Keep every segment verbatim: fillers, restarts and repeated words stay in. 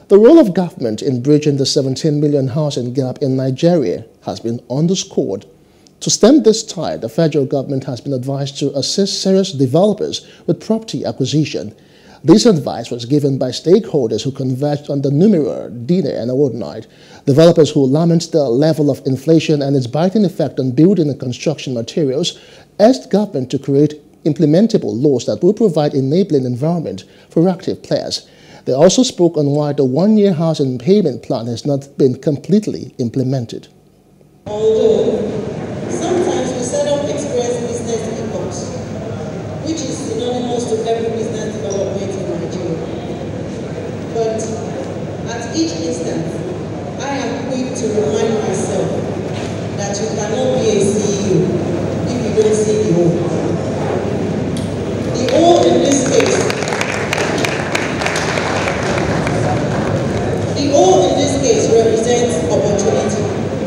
The role of government in bridging the seventeen million housing gap in Nigeria has been underscored. To stem this tide, the federal government has been advised to assist serious developers with property acquisition. This advice was given by stakeholders who converged on the numeraire, dinner, and award night. Developers who lament the level of inflation and its biting effect on building and construction materials asked government to create implementable laws that will provide enabling environment for active players. They also spoke on why the one-year housing payment plan has not been completely implemented. Although sometimes we seldom experience business hiccups, which is synonymous to every business development in Nigeria. But at each instance, I am quick to remind myself that you cannot be a C E O if you don't see the O. The O in this case, the O in this case represents opportunity.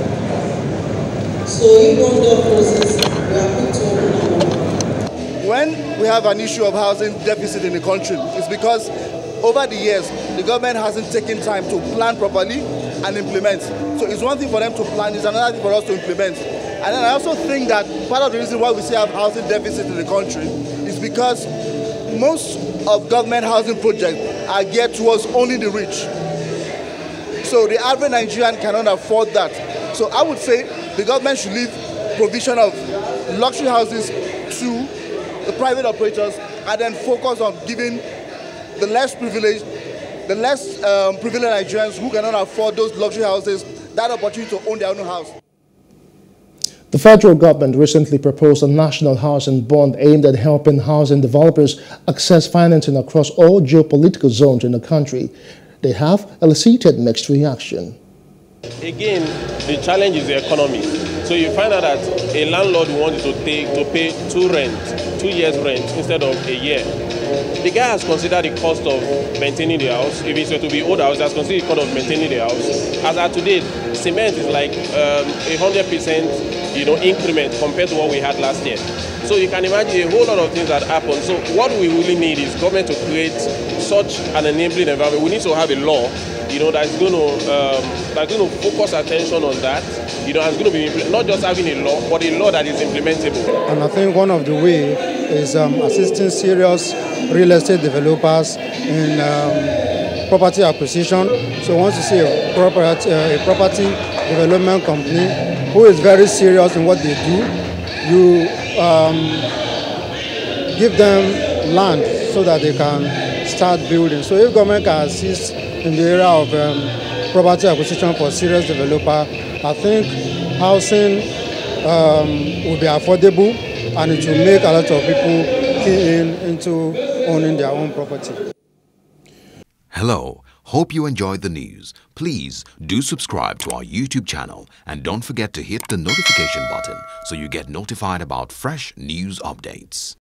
So if one door closes, we are quick to open another. When we have an issue of housing deficit in the country, it's because over the years, the government hasn't taken time to plan properly and implement. So it's one thing for them to plan, it's another thing for us to implement. And then I also think that part of the reason why we still have housing deficit in the country is because most of government housing projects are geared towards only the rich. So the average Nigerian cannot afford that. So I would say the government should leave provision of luxury houses to the private operators and then focus on giving the less privileged, the less um, privileged Nigerians who cannot afford those luxury houses that opportunity to own their own house. The federal government recently proposed a national housing bond aimed at helping housing developers access financing across all geopolitical zones in the country. They have elicited mixed reaction. Again, the challenge is the economy. So you find out that a landlord wanted to take to pay two rent, two years rent instead of a year. The guy has considered the cost of maintaining the house. If it's to be old house, has considered the cost of maintaining the house. As of today, cement is like a hundred percent, you know, increment compared to what we had last year. So you can imagine a whole lot of things that happen. So what we really need is government to create such an enabling environment. We need to have a law, you know, that's going to um, that's going to focus attention on that. You know, and it's going to be not just having a law, but a law that is implementable. And I think one of the ways is um, assisting serious real estate developers in um, property acquisition. So once you see a property, uh, a property development company who is very serious in what they do, you um, give them land so that they can start building. So if government can assist in the area of um, property acquisition for serious developer, I think housing um, will be affordable and it will make a lot of people key in into owning their own property. Hello, hope you enjoyed the news. Please do subscribe to our YouTube channel and don't forget to hit the notification button so you get notified about fresh news updates.